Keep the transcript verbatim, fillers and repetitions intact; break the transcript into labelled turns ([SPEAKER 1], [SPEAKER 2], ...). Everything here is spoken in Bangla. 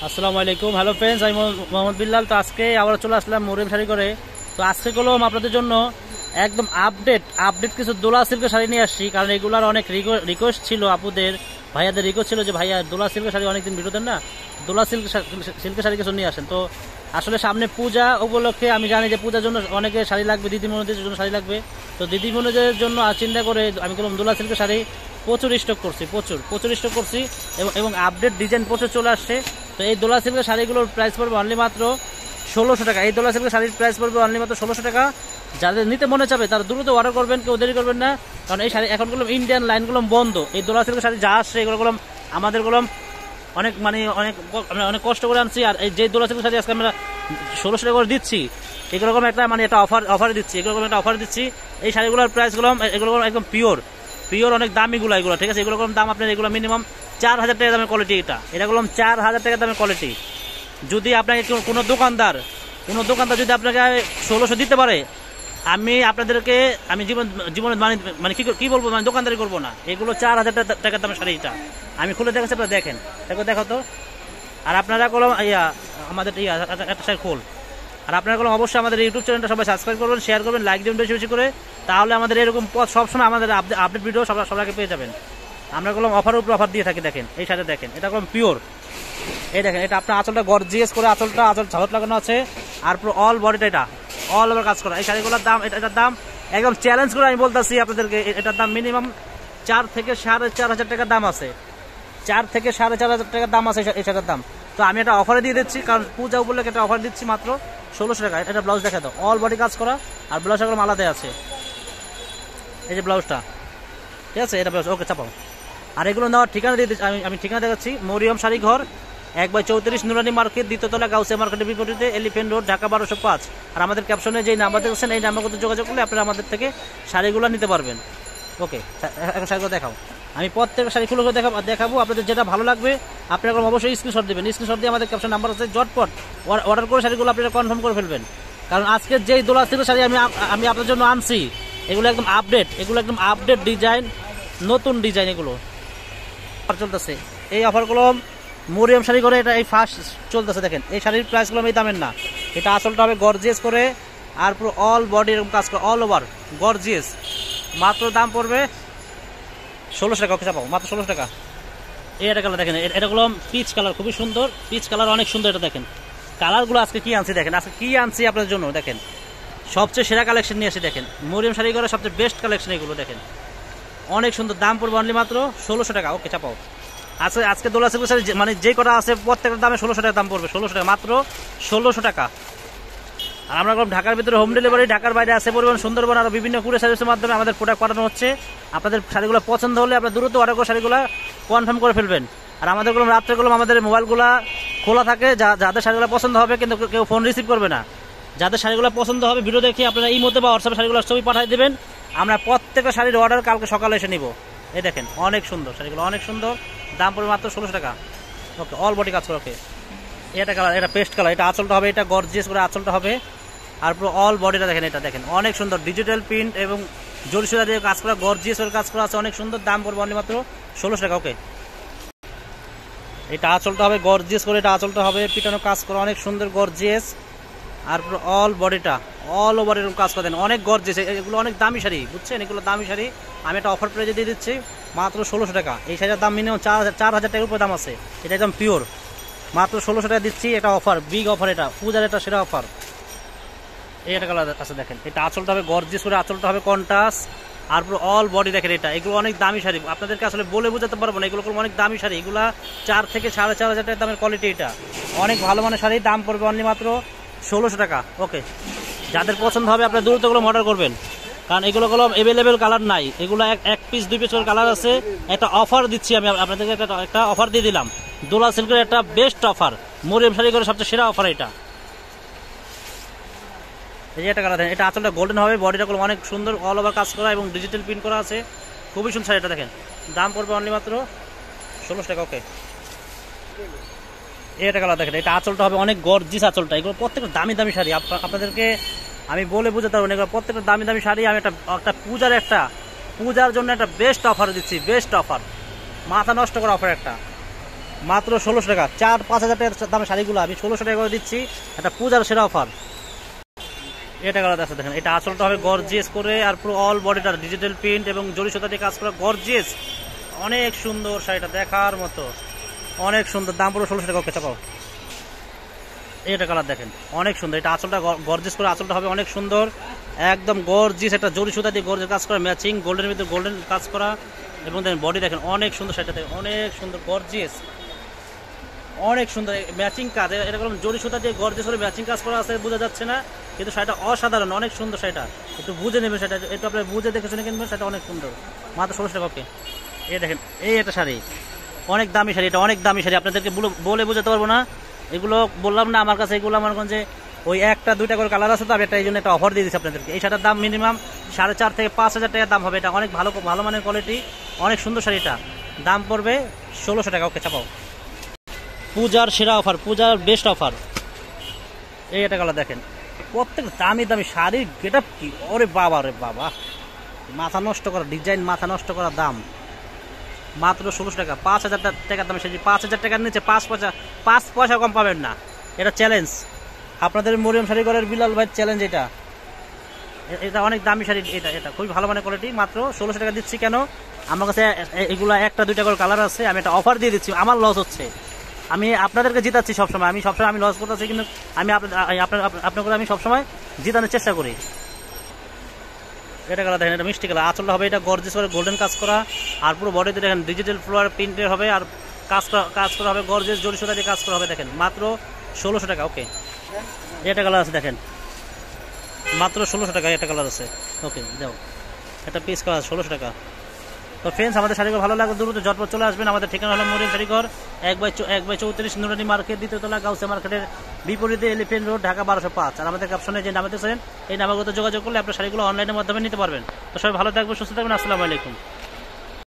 [SPEAKER 1] আসসালামু আলাইকুম। হ্যালো ফ্রেন্ডস, আমি মোহাম্মদ বিল্লাল। তো আজকে আবার চলে আসলাম মরিয়ম শাড়ি করে। তো আজকে করলাম আপনাদের জন্য একদম আপডেট আপডেট কিছু দোলা সিল্কের শাড়ি নিয়ে আসছি, কারণ এগুলার অনেক রিকোয়েস্ট ছিল, আপুদের ভাইয়াদের রিকোয়েস্ট ছিল যে ভাইয়া দোলা সিল্কের শাড়ি অনেকদিন ভিডিও দেন না, দোলা সিল্ক সিল্কের শাড়ি কিছু নিয়ে আসেন। তো আসলে সামনে পূজা উপলক্ষে আমি জানি যে পূজার জন্য অনেকে শাড়ি লাগবে, দিদিমণিদের জন্য শাড়ি লাগবে। তো দিদিমণিদের জন্য চিন্তা করে আমি করলাম দোলা সিল্কের শাড়ি প্রচুর স্টক করছি, প্রচুর প্রচুর স্টক করছি এবং এবং আপডেট ডিজাইন প্রচুর চলে আসছে। তো এই দোলা সিল্কের শাড়িগুলোর প্রাইস পড়বে অনলি মাত্র ষোলোশো টাকা। এই দোলা সিল্কের শাড়ির প্রাইস পড়বে অনলি মাত্র ষোলোশো টাকা। যাদের নিতে মনে চাবে তারা দ্রুত অর্ডার করবেন, কেউ দেরি করবেন না, কারণ এই শাড়ি এখনগুলো ইন্ডিয়ান লাইনগুলো বন্ধ। এই দোলা সিল্কের শাড়ি যা আসছে এগুলো আমাদেরগুলো অনেক মানে অনেক আমরা অনেক কষ্ট করে আনছি। আর এই যে দোলা সিল্কের শাড়ি আজকে আমরা ষোলোশো টাকা করে দিচ্ছি, এগুলো একটা মানে একটা অফার অফার দিচ্ছি, এগুলো একটা অফার দিচ্ছি। এই শাড়িগুলোর প্রাইসগুলো এগুলো একদম পিওর পিওর অনেক দামিগুলো এগুলো, ঠিক আছে। এগুলো দাম আপনার এগুলো মিনিমাম চার হাজার টাকা দামের কোয়ালিটি। এটা এটা করলাম চার হাজার টাকা দামের কোয়ালিটি। যদি আপনাকে কোনো দোকানদার কোনো দোকানদার যদি আপনাকে ষোলোশো দিতে পারে, আমি আপনাদেরকে আমি জীবন জীবনে মানে মানে কি কি বলবো, মানে দোকানদারি করবো না। এগুলো চার হাজার টাকার দামের শাড়ি। এটা আমি খুলে দেখাচ্ছি, আপনারা দেখেন, দেখো দেখো তো। আর আপনারা করলাম ইয়া আমাদের ইয়া একটা শাড়ি খোল। আর আপনারা করলাম অবশ্যই আমাদের ইউটিউব চ্যানেলটা সবাই সাবস্ক্রাইব করবেন, শেয়ার করবেন, লাইক দেবেন বেশি বেশি করে। তাহলে আমাদের এরকম সবসময় আমাদের আপডেট ভিডিও সবাই সবাইকে পেয়ে যাবেন। আমরা করলাম অফারের উপর অফার দিয়ে থাকি। দেখেন এই শাড়ি দেখেন, এটা করলাম পিওর। এই দেখেন, এটা আপনার আঁচলটা গর্জিয়াস করে আঁচলটা আঁচল ঝালট লাগানো আছে, আর পুরো অল বডিটা এটা অল ওভার কাজ করা। এই শাড়িগুলোর দাম এটার দাম একদম চ্যালেঞ্জ করে আমি বলতেছি আপনাদেরকে, এটার দাম মিনিমাম চার থেকে সাড়ে চার হাজার টাকার দাম আছে। চার থেকে সাড়ে চার হাজার টাকার দাম আছে এই শাড়ির দাম। তো আমি এটা অফারে দিয়ে দিচ্ছি, কারণ পূজা উপলক্ষে একটা অফার দিচ্ছি মাত্র ষোলোশো টাকা। এটা ব্লাউজ দেখা দাও, অল বডি কাজ করা, আর ব্লাউজটা একদম আলাদা আছে। এই যে ব্লাউজটা, ঠিক আছে, এটা ব্লাউজ ওকে চাপাও। আর এগুলো নেওয়ার ঠিকানা দিয়ে আমি আমি ঠিকানা দেখাচ্ছি, মরিয়ম শাড়ি ঘর, এক বাই চৌত্রিশ নুরানি মার্কেট, দ্বিতীয়তলা, গাউসিয়া মার্কেটের বিপরীতে, এলিফেন্ট রোড, ঢাকা বারোশো পাঁচ। আর আমাদের ক্যাপশনে যে নাম্বার দেখছেন এই নাম্বারগুলোতে যোগাযোগ করলে আপনারা আমাদের থেকে শাড়িগুলো নিতে পারবেন। ওকে, এখন শাড়িগুলো দেখাও। আমি প্রত্যেকটা শাড়ি খুলে দেখাবো দেখাবো আপনাদের যেটা ভালো লাগবে আপনারা অবশ্যই স্ক্রিনশট দেবেন। স্ক্রিনশট দিয়ে আমাদের ক্যাপশন নাম্বার আছে, জটপট অর্ডার করে শাড়িগুলো আপনারা কনফার্ম করে ফেলবেন। কারণ আজকে যেই দোলা সিল্কের শাড়ি আমি আমি আপনাদের জন্য আনছি, এগুলো একদম আপডেট, এগুলো একদম আপডেট ডিজাইন, নতুন ডিজাইন এগুলো চলতেছে। এই অফারগুলো মরিয়ম শাড়ি করে এটা এই ফার্স্ট চলতেছে। দেখেন এই শাড়ির প্রাইসগুলো এই দামের না, এটা আসলটা হবে গর্জিয়াস করে, আর পুরো অল বডি এরকম কাজ করে, অল ওভার গর্জিয়াস। মাত্র দাম পড়বে ষোলোশো টাকা। ওকে চাপাও, মাত্র ষোলোশো টাকা। এই এটা কালার দেখেন, এটাগুলো পিচ কালার, খুবই সুন্দর পিচ কালার, অনেক সুন্দর। এটা দেখেন কালারগুলো আজকে কি আনছি, দেখেন আজকে কি আনছি আপনাদের জন্য। দেখেন সবচেয়ে সেরা কালেকশন নিয়ে আসি। দেখেন মরিয়ম শাড়ি করে সবচেয়ে বেস্ট কালেকশন এগুলো। দেখেন অনেক সুন্দর, দাম পড়বে অনলি মাত্র ষোলোশো টাকা। ওকে চাপাও। আজকে আজকে দোলা সিল্কের শাড়ি মানে যে কটা আছে প্রত্যেকটা দামে ষোলোশো টাকা দাম পড়বে, ষোলোশো টাকা, মাত্র ষোলোশো টাকা। আর আমরা ঢাকার ভিতরে হোম ডেলিভারি, ঢাকার বাইরে আছে পরিবহন, সুন্দরবন, আরও বিভিন্ন কুরিয়ার সার্ভিসের মাধ্যমে আমাদের প্রোডাক্ট পাঠানো হচ্ছে। আপনাদের শাড়িগুলো পছন্দ হলে আপনার দ্রুত অর্ডার করে শাড়িগুলো কনফার্ম করে ফেলবেন। আর আমাদেরগুলো রাত্রেগুলো আমাদের মোবাইলগুলো খোলা থাকে, যা যাদের শাড়িগুলো পছন্দ হবে কিন্তু কেউ ফোন রিসিভ করবে না। যাদের শাড়িগুলো পছন্দ হবে ভিডিও দেখে আপনারা এই মধ্যে বা হোয়াটসঅ্যাপে শাড়িগুলো ছবি পাঠিয়ে দেবেন। আমরা প্রত্যেকটা শাড়ির অর্ডার কালকে সকালে এসে নিব। এই দেখেন অনেক সুন্দর শাড়িগুলো, অনেক সুন্দর, দাম পড়বে মাত্র ষোলোশো টাকা। ওকে, অল বডি কাজ করে। ওকে, এটা কালার, এটা পেস্ট কালার, এটা আঁচলটা হবে, এটা গর্জিয়াস করে আঁচলটা হবে, আর পুরো অল বডিটা দেখেন। এটা দেখেন অনেক সুন্দর, ডিজিটাল প্রিন্ট এবং জরিসুরা দিয়ে কাজ করা, গর্জিয়াস করে কাজ করা আছে, অনেক সুন্দর, দাম পড়বে অনলি মাত্র ষোলোশো টাকা। ওকে, এটা আঁচলটা হবে গর্জিয়াস করে, এটা আঁচলটা হবে পিটানো কাজ করা, অনেক সুন্দর গর্জিয়াস, আর পুরো অল বডিটা অল ওভার এরকম কাজ করে দেন, অনেক গর্জিয়াস। এগুলো অনেক দামি শাড়ি, বুঝছেন, এগুলো দামি শাড়ি। আমি একটা অফার প্রাইজে দিয়ে দিচ্ছি মাত্র ষোলোশো টাকা। এই শাড়ির দাম মিনিমাম চার হাজার চার হাজার টাকার উপরে দাম আছে। এটা একদম পিওর, মাত্র ষোলোশো টাকা দিচ্ছি। এটা অফার, বিগ অফার, এটা পূজার এটা সেরা অফার। এই একটা কালার আছে দেখেন, এটা আঁচলটা হবে গর্জিয়াস করে, আঁচলটা হবে কন্ট্রাস্ট, আর পুরো অল বডি দেখেন। এটা এগুলো অনেক দামি শাড়ি, আপনাদেরকে আসলে বলে বোঝাতে পারবো না, এগুলো অনেক দামি শাড়ি। এগুলা চার থেকে সাড়ে চার হাজার টাকার দামের কোয়ালিটি। এটা অনেক ভালো মানের শাড়ি, দাম পড়বে অনলি মাত্র ষোলোশো টাকা। ওকে, যাদের পছন্দ হবে আপনারা দ্রুত এগুলো অর্ডার করবেন, কারণ এগুলো কোনো অ্যাভেলেবেল কালার নাই। এগুলো এক পিস দুই পিস করে কালার আছে। একটা অফার দিচ্ছি আমি আপনাদেরকে, একটা অফার দিয়ে দিলাম, দোলা সিল্কের একটা বেস্ট অফার, মরিয়ম শাড়ি করে সবচেয়ে সেরা অফার এটা। এই যে এটা কালার দেখেন, এটা আঁচলটা গোল্ডেন হবে, বডিটা অনেক সুন্দর, অল ওভার কাজ করা এবং ডিজিটাল প্রিন্ট করা আছে, খুবই সুন্দর শাড়ি। এটা দেখেন দাম পড়বে অনলি মাত্র ষোলোশো টাকা। ওকে, এটা কালার দেখেন, এটা আঁচলটা হবে অনেক গর্জিয়াস আঁচলটা। এগুলো প্রত্যেকটা দামি দামি শাড়ি, আপনাদেরকে আমি বলে বুঝাতে পারবো না, এগুলো প্রত্যেকটা দামি দামি শাড়ি। আমি একটা একটা পূজার একটা পূজার জন্য একটা বেস্ট অফার দিচ্ছি, বেস্ট অফার, মাথা নষ্ট করা অফার একটা। মাত্র ষোলোশো টাকা, চার পাঁচ হাজার টাকার দামের শাড়িগুলো আমি ষোলোশো টাকা করে দিচ্ছি। এটা পূজার সেরা অফার। এটা কালার আছে দেখেন, এটা আঁচলটা হবে গর্জিয়াস করে, আর পুরো অল বডিটা ডিজিটাল প্রিন্ট এবং জরি সুতা দিয়ে কাজ করা গর্জিয়াস, অনেক সুন্দর শাড়িটা, দেখার মতো অনেক সুন্দর। দাম পুরো ষোলোশো টাকা। ওকে চাপাও। এটা কালার দেখেন, অনেক সুন্দর। এটা আঁচলটা গর্জিয়াস করে, আঁচলটা হবে অনেক সুন্দর, একদম গর্জিয়াস। একটা জরি সুতা দিয়ে গর্জিয়াস কাজ করা, ম্যাচিং গোল্ডের ভিতরে গোল্ডেন কাজ করা, এবং দেখেন বডি দেখেন অনেক সুন্দর। শাড়িটা দেখেন অনেক সুন্দর গর্জিয়াস, অনেক সুন্দর ম্যাচিং কাজ। এরকম জরি সুতা দিয়ে গর্জিয়াস করে ম্যাচিং কাজ করা আছে, বোঝা যাচ্ছে না, কিন্তু শাড়িটা অসাধারণ, অনেক সুন্দর শাড়িটা। একটু বুঝে নেবেন শাড়িটা, একটু আপনি বুঝে দেখে শুনে কিনবেন, শাড়িটা অনেক সুন্দর। মাত্র ষোলোশো টাকা। ওকে, এই দেখেন, এই একটা শাড়ি অনেক দামি শাড়ি, এটা অনেক দামি শাড়ি, আপনাদেরকে বলে বোঝাতে পারবো না। এগুলো বললাম না আমার কাছে, এগুলো আমার যে ওই একটা দুইটা করে কালার আছে, তো আমি একটা এই জন্য একটা অফার দিয়ে দিচ্ছি আপনাদেরকে। এই শাড়িটার দাম মিনিমাম সাড়ে চার থেকে পাঁচ হাজার টাকার দাম হবে। এটা অনেক ভালো ভালো মানের কোয়ালিটি, অনেক সুন্দর শাড়িটা, দাম পড়বে ষোলোশো টাকা। ওকে চাপাও। পূজার সেরা অফার, পূজার বেস্ট অফার। এই একটা কালার দেখেন, প্রত্যেক দামি দামি শাড়ির গেট আপ কি, ওরে বাবা রে বাবা, মাথা নষ্ট করা ডিজাইন, মাথা নষ্ট করা দাম। মাত্র ষোলোশো টাকা, পাঁচ হাজার টাকার দামে শাড়ি, পাঁচ হাজার টাকার নিচে পাঁচ পয়সা পাঁচ পয়সা কম পাবেন না। এটা চ্যালেঞ্জ আপনাদের মরিয়ম শাড়ি ঘরের বিলাল ভাই চ্যালেঞ্জ। এটা এটা অনেক দামি শাড়ি, এটা এটা খুবই ভালো মানের কোয়ালিটি। মাত্র ষোলোশো টাকা দিচ্ছি। কেন? আমার কাছে এগুলো একটা দুইটা করে কালার আছে, আমি একটা অফার দিয়ে দিচ্ছি। আমার লস হচ্ছে, আমি আপনাদেরকে জিতাচ্ছি সবসময়, আমি সবসময় আমি লস করতেছি, কিন্তু আমি আপনার আপনার আমি সবসময় জিতানোর চেষ্টা করি। এটা কালার দেখেন, এটা মিষ্টি কালার, আঁচলটা হবে এটা গর্জিয়াস করে গোল্ডেন কাজ করা, আর পুরো বডিতে দেখেন ডিজিটাল ফ্লোয়ার প্রিন্টের হবে, আর কাজ করা কাজ করা হবে গর্জিয়াস জরি সুতা দিয়ে কাজ করা হবে। দেখেন মাত্র ষোলোশো টাকা। ওকে, এটা কালার আছে দেখেন, মাত্র ষোলোশো টাকা। এটা কালার আছে। ওকে দাও, একটা পিস কালার ষোলোশো টাকা। তো ফ্রেন্ডস, আমাদের শাড়িঘর ভালো লাগবে দ্রুত ঝটপট চলে আসবেন। আমাদের ঠিকানা হলো মরিয়ম শাড়িঘর, এক বাই এক বাই চৌত্রিশ নুরানি মার্কেট, দ্বিতীয়তলা, গাউসিয়া মার্কেটের বিপরীতে, এলিফেন্ট রোড, ঢাকা বারোশো পাঁচ। আর আমাদের ক্যাপশনে যে নামে দিয়েছেন এই নাম্বারগুলোতে যোগাযোগ করলে আপনার শাড়িগুলো অনলাইনের মাধ্যমে নিতে পারবেন। তো সবাই ভালো থাকবেন, সুস্থ থাকবেন। আসসালামু আলাইকুম।